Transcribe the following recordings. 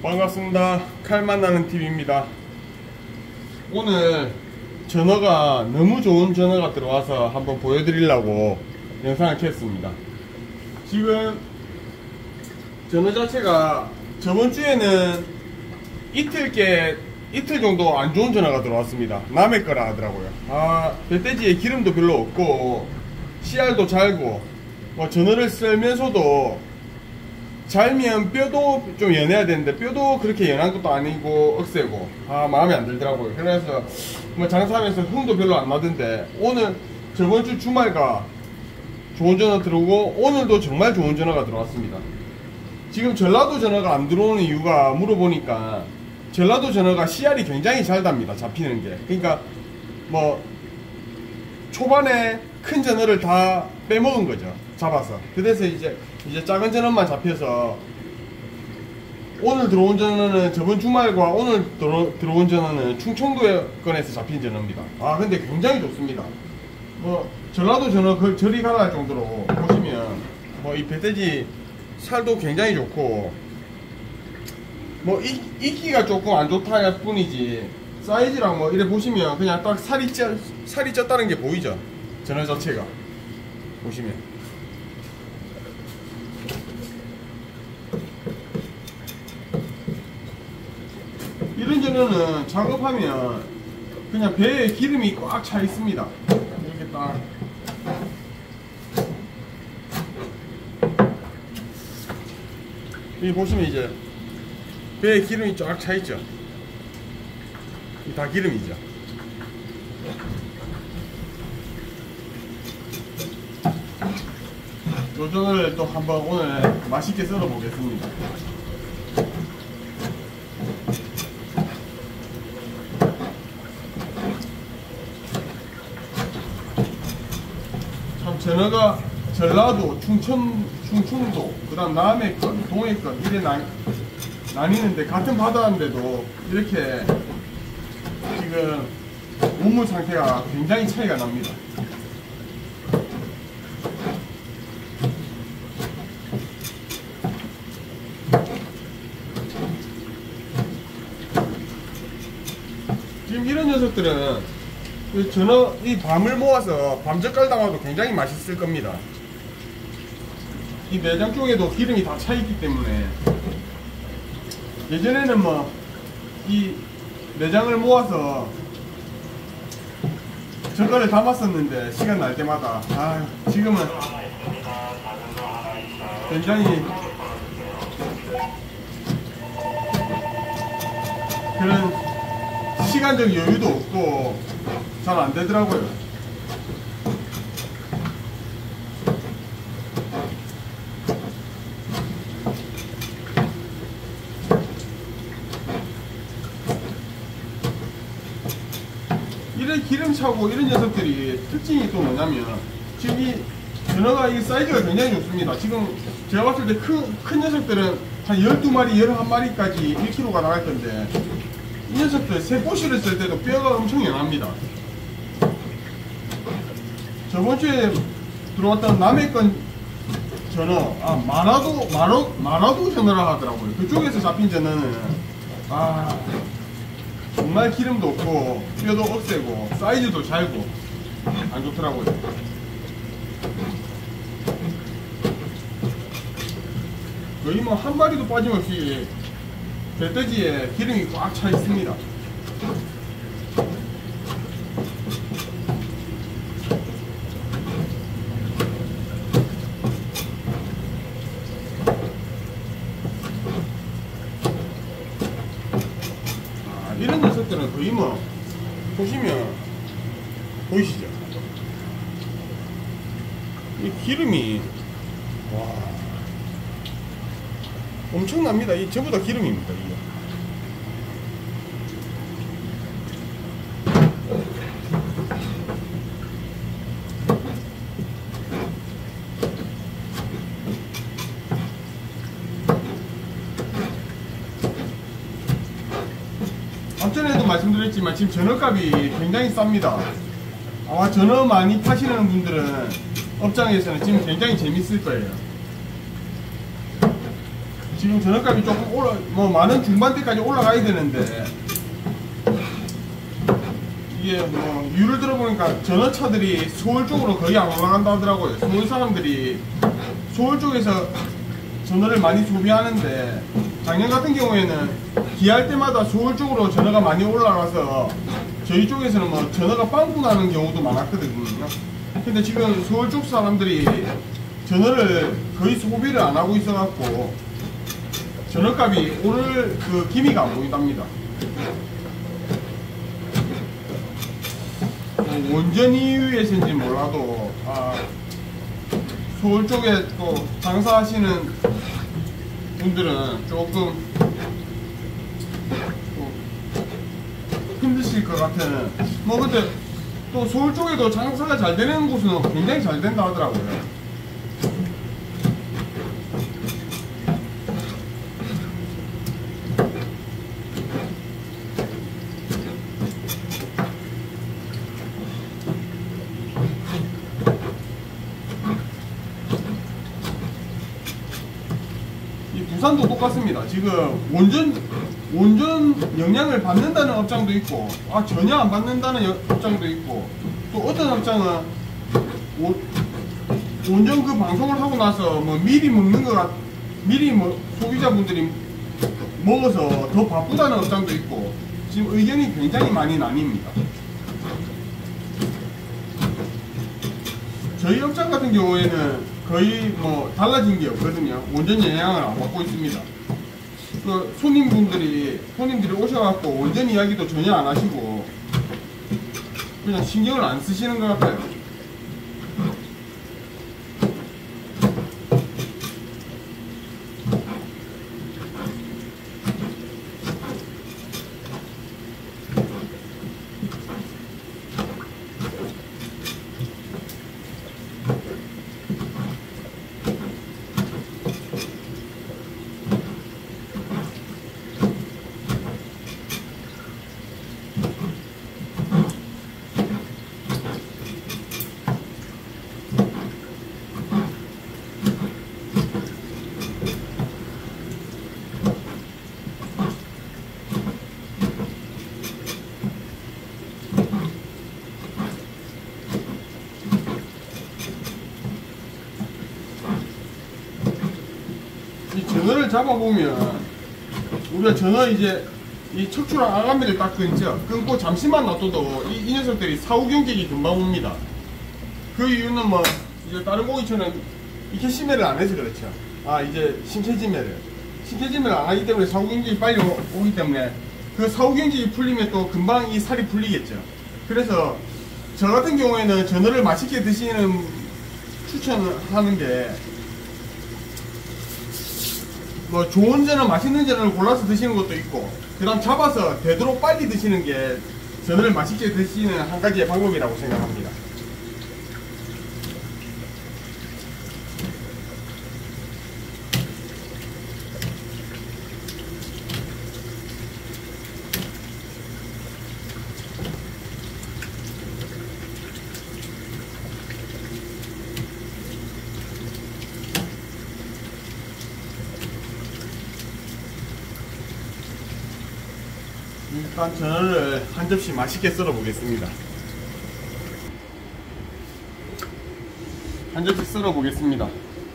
반갑습니다. 칼 만나는 TV입니다. 오늘 전어가 너무 좋은 전어가 들어와서 한번 보여드리려고 영상을 켰습니다. 지금 전어 자체가 저번 주에는 이틀 정도 안 좋은 전어가 들어왔습니다. 남의 거라 하더라고요. 멧돼지에 기름도 별로 없고 씨알도 잘고 전어를 썰면서도 잘면 뼈도 좀 연해야 되는데 뼈도 그렇게 연한 것도 아니고 억세고 마음에 안 들더라고요. 그래서 장사하면서 흥도 별로 안 나던데 오늘 저번 주 주말가 좋은 전어 들어오고 오늘도 정말 좋은 전어가 들어왔습니다. 지금 전라도 전어가 안 들어오는 이유가 물어보니까 전라도 전어가 씨알이 굉장히 잘 답니다. 잡히는 게. 그러니까 초반에 큰 전어를 다 빼먹은 거죠. 잡아서. 그래서 이제 작은 전어만 잡혀서 오늘 들어온 전어는 저번 주말과 오늘 들어온 전어는 충청도권에서 잡힌 전어입니다. 근데 굉장히 좋습니다. 전라도 전어 저리 가라 할 정도로 보시면 이 멧돼지 살도 굉장히 좋고 이끼가 조금 안 좋다 할 뿐이지 사이즈랑 이래 보시면 그냥 딱 살이 쪘다는 게 보이죠. 전어 자체가 보시면 이런 전어는 작업하면 그냥 배에 기름이 꽉 차 있습니다. 이렇게 딱 여기 보시면 이제 배에 기름이 쫙 차 있죠. 다 기름이죠. 요 전어를 또 한번 오늘 맛있게 썰어 보겠습니다. 참 전어가 전라도, 충청도, 그 다음 남해권, 동해권 이래 나뉘는데 같은 바다인데도 이렇게 지금 우물 상태가 굉장히 차이가 납니다. 지금 이런 녀석들은 전어 이 밤을 모아서 밤젓갈 담아도 굉장히 맛있을 겁니다. 이 내장 쪽에도 기름이 다 차 있기 때문에 예전에는 이 내장을 모아서 젓갈을 담았었는데 시간 날 때마다 지금은 굉장히 그런 시간적 여유도 없고 잘 안 되더라고요. 이런 기름차고 이런 녀석들이 특징이 또 뭐냐면 지금 이 전어가 이 사이즈가 굉장히 좋습니다. 지금 제가 봤을 때 큰 녀석들은 한 12마리, 11마리까지 1kg가 나갈 건데 이 녀석들 새꼬시를 쓸 때도 뼈가 엄청 연합니다. 저번 주에 들어왔던 남해권 전어, 마라도 전어라 하더라고요. 그쪽에서 잡힌 전어는 정말 기름도 없고 뼈도 억세고 사이즈도 잘고 안 좋더라고요. 거의 한 마리도 빠짐없이 멧돼지에 기름이 꽉 차 있습니다. 이런 녀석들은 거의 보시면 보이시죠? 이 기름이 엄청납니다. 이 전부 다 기름입니다. 이게. 앞전에도 말씀드렸지만 지금 전어값이 굉장히 쌉니다. 아마 전어 많이 파시는 분들은 업장에서는 지금 굉장히 재밌을 거예요. 지금 전원값이 조금 뭐 많은 중반대까지 올라가야 되는데, 이게 뭐 이유를 들어보니까 전원차들이 서울 쪽으로 거의 안 올라간다 하더라고요. 서울 사람들이 서울 쪽에서 전원을 많이 소비하는데, 작년 같은 경우에는 기할 때마다 서울 쪽으로 전원가 많이 올라가서 저희 쪽에서는 뭐 전원가 빵꾸 나는 경우도 많았거든요. 근데 지금 서울 쪽 사람들이 전원을 거의 소비를 안 하고 있어갖고 전원값이 오를 그 기미가 안 보인답니다. 뭐 원전 이유에서인지 몰라도 서울 쪽에 또 장사하시는 분들은 조금 힘드실 것 같아요. 뭐 근데 또 서울 쪽에도 장사가 잘 되는 곳은 굉장히 잘 된다 하더라고요. 부산도 똑같습니다. 지금 원전 영향을 받는다는 업장도 있고, 전혀 안 받는다는 업장도 있고, 또 어떤 업장은 원전 그 방송을 하고 나서 뭐 미리 먹는 미리 뭐 소비자분들이 먹어서 더 바쁘다는 업장도 있고, 지금 의견이 굉장히 많이 나뉩니다. 저희 업장 같은 경우에는 거의 뭐 달라진 게 없거든요. 원전 영향을 안 받고 있습니다. 그 손님들이 오셔갖고 원전 이야기도 전혀 안 하시고 그냥 신경을 안 쓰시는 것 같아요. 이 전원을 잡아보면 우리가 전원 이제 이 척추랑 아가미를 딱 끊고 잠시만 놔둬도 이 녀석들이 사후 경직이 금방 옵니다. 그 이유는 뭐 이제 다른 고기처럼 이렇게 심해를 안 해서 그렇죠. 이제 신체 지매를 안 하기 때문에 사후 경직이 빨리 오기 때문에 그 사후 경직이 풀리면 또 금방 이 살이 풀리겠죠. 그래서 저 같은 경우에는 전어를 맛있게 드시는 추천하는 게 뭐 좋은 전어, 맛있는 전어를 골라서 드시는 것도 있고, 그 다음 잡아서 되도록 빨리 드시는 게 전어를 맛있게 드시는 한 가지의 방법이라고 생각합니다. 일단 전어를 한 접시 맛있게 썰어 보겠습니다. 한 접시 썰어 보겠습니다.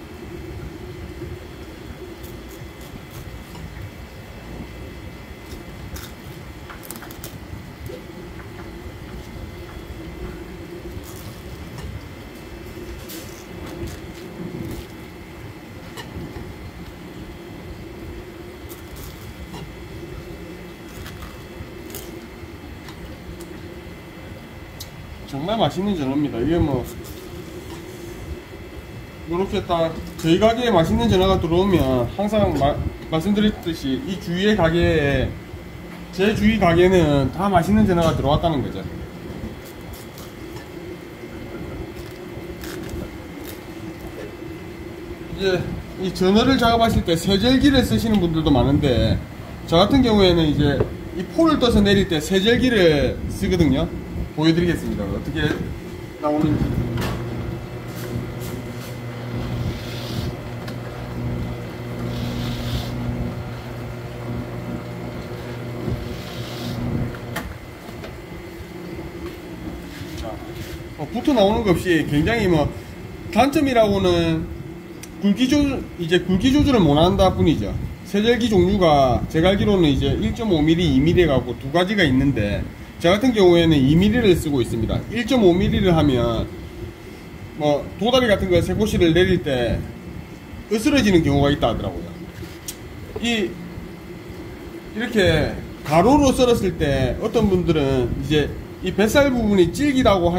정말 맛있는 전어입니다. 이게 뭐 이렇게 딱 저희 가게에 맛있는 전어가 들어오면 항상 말씀드렸듯이 이 주위의 가게에 제 주위 가게는 다 맛있는 전어가 들어왔다는 거죠. 이제 이 전어를 작업하실 때 세절기를 쓰시는 분들도 많은데, 저 같은 경우에는 이제 이 포를 떠서 내릴 때 세절기를 쓰거든요. 보여드리겠습니다. 어떻게 나오는지. 붙어 나오는 것 없이 굉장히 뭐 단점이라고는 굵기 조절을 못한다 뿐이죠. 세절기 종류가 제가 알기로는 이제 1.5mm, 2mm 해갖고 두 가지가 있는데, 저 같은 경우에는 2mm를 쓰고 있습니다. 1.5mm를 하면 뭐 도다리 같은 거 새꼬시를 내릴 때 으스러지는 경우가 있다 하더라고요. 이렇게 가로로 썰었을 때 어떤 분들은 이제 이 뱃살 부분이 질기다고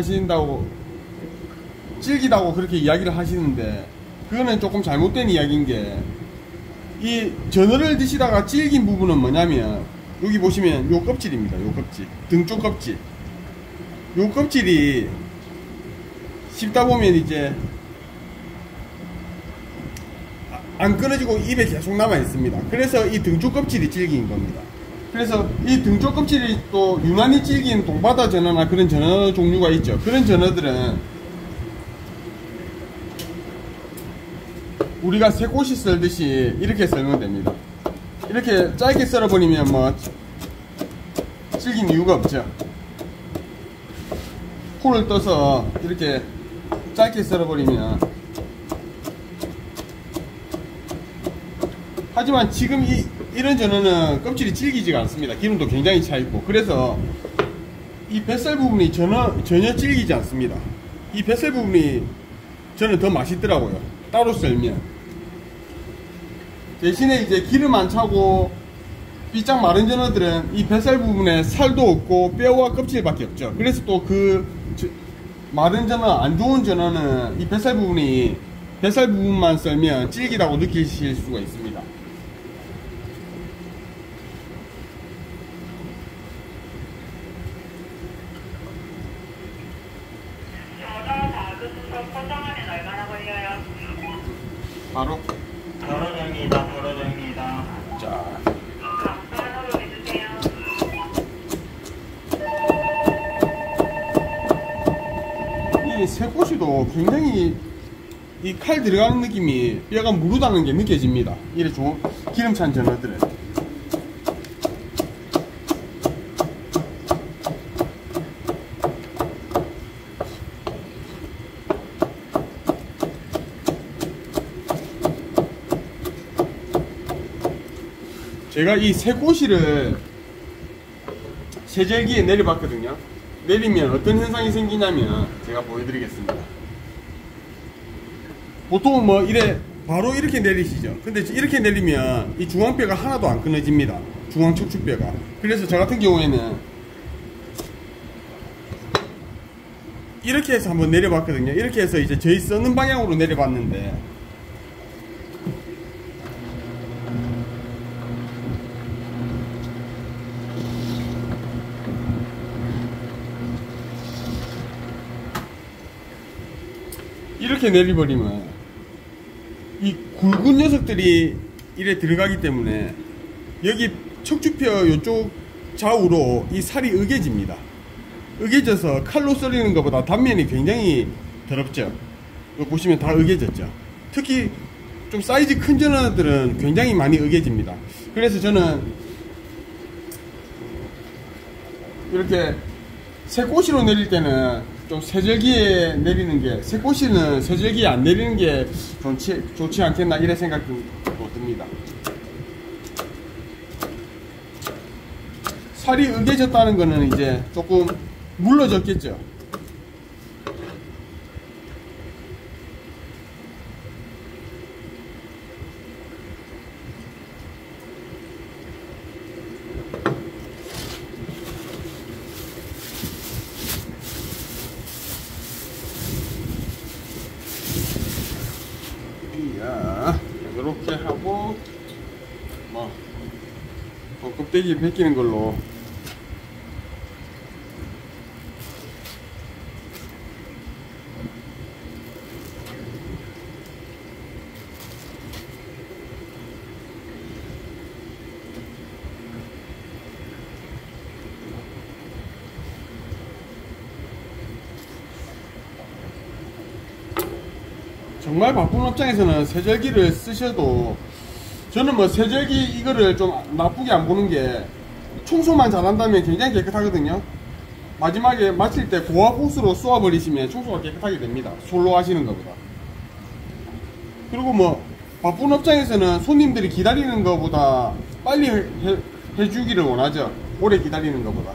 그렇게 이야기를 하시는데, 그거는 조금 잘못된 이야기인 게, 이 전어를 드시다가 질긴 부분은 뭐냐면 여기 보시면 요 껍질입니다. 요 껍질, 등쪽 껍질. 요 껍질이 씹다 보면 이제 안 끊어지고 입에 계속 남아 있습니다. 그래서 이 등쪽 껍질이 질긴 겁니다. 그래서 이 등쪽 껍질이 또 유난히 질긴 동바다 전어나 그런 전어 종류가 있죠. 그런 전어들은 우리가 새꼬시 썰듯이 이렇게 썰면 됩니다. 이렇게 짧게 썰어버리면 뭐 질긴 이유가 없죠. 포를 떠서 이렇게 짧게 썰어버리면. 하지만 지금 이런 전어는 껍질이 질기지가 않습니다. 기름도 굉장히 차있고. 그래서 이 뱃살 부분이 전혀 질기지 않습니다. 이 뱃살 부분이 저는 더 맛있더라고요, 따로 썰면. 대신에 이제 기름 안 차고 삐짝 마른 전어들은 이 뱃살 부분에 살도 없고 뼈와 껍질밖에 없죠. 그래서 또 마른 전어, 안 좋은 전어는 이 뱃살 부분만 썰면 질기다고 느끼실 수가 있습니다. 포장하면 얼마나 걸려요? 바로 벌어집니다. 자, 간판으로 해주세요. 이 새꼬시도 굉장히 이 칼 들어가는 느낌이 뼈가 무르다는 게 느껴집니다. 이래 좋은 기름찬 전어들은. 제가 이 새꼬시를 세절기에 내려봤거든요. 내리면 어떤 현상이 생기냐면 제가 보여드리겠습니다. 보통 뭐 바로 이렇게 내리시죠. 근데 이렇게 내리면 이 중앙뼈가 하나도 안 끊어집니다. 중앙 척추뼈가. 그래서 저 같은 경우에는 이렇게 해서 한번 내려봤거든요. 이렇게 해서 이제 저희 써는 방향으로 내려봤는데, 이렇게 내려버리면 이 굵은 녀석들이 이래 들어가기 때문에 여기 척추뼈 이쪽 좌우로 이 살이 으개집니다. 으개져서 칼로 썰리는 것보다 단면이 굉장히 더럽죠. 여기 보시면 다 으개졌죠. 특히 좀 사이즈 큰 전어들은 굉장히 많이 으개집니다. 그래서 저는 이렇게 새꼬시로 내릴 때는 좀 세절기에 내리는 게, 새꼬시는 세절기에 안 내리는 게 좋지 않겠나 이런 생각도 듭니다. 살이 으개졌다는 거는 이제 조금 물러졌겠죠. 이렇게 하고 뭐 껍데기 벗기는 걸로 정말 바쁜 업장에서는 세절기를 쓰셔도, 저는 뭐 세절기 이거를 좀 나쁘게 안 보는 게, 청소만 잘한다면 굉장히 깨끗하거든요. 마지막에 마칠 때 고압 호스로 쏘아버리시면 청소가 깨끗하게 됩니다. 솔로 하시는 것보다. 그리고 뭐 바쁜 업장에서는 손님들이 기다리는 것보다 빨리 해주기를 원하죠. 오래 기다리는 것보다.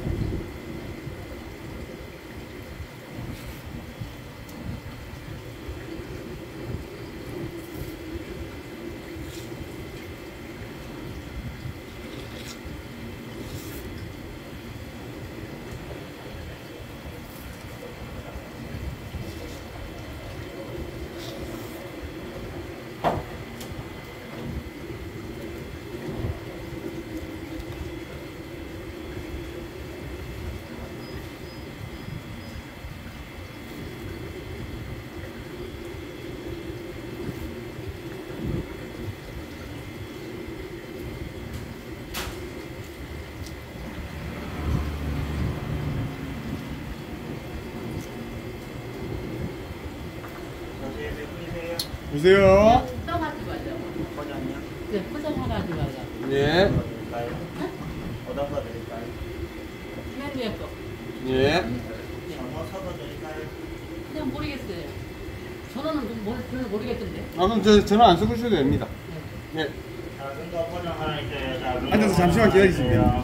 보세요. 떠가지고 가죠. 포장이요? 네, 포장해가지고 가죠. 예. 어떤 거 드릴까요? 맨 위에 거. 예. 전어 사서 드릴까요? 그냥 모르겠어요. 전화는 별로 모르겠던데. 아, 그럼 전화 안 쓰셔도 됩니다. 네. 예. 작은 거 포장 하나 있어요. 작은 앉아서 거 잠시만 하나 기다리시면 있어요.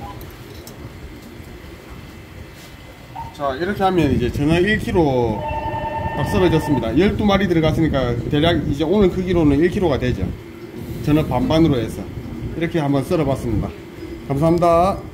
자, 이렇게 하면 이제 전어 1kg 딱 썰어졌습니다. 12마리 들어갔으니까 대략 이제 오늘 크기로는 1kg가 되죠. 전어 반반으로 해서 이렇게 한번 썰어 봤습니다. 감사합니다.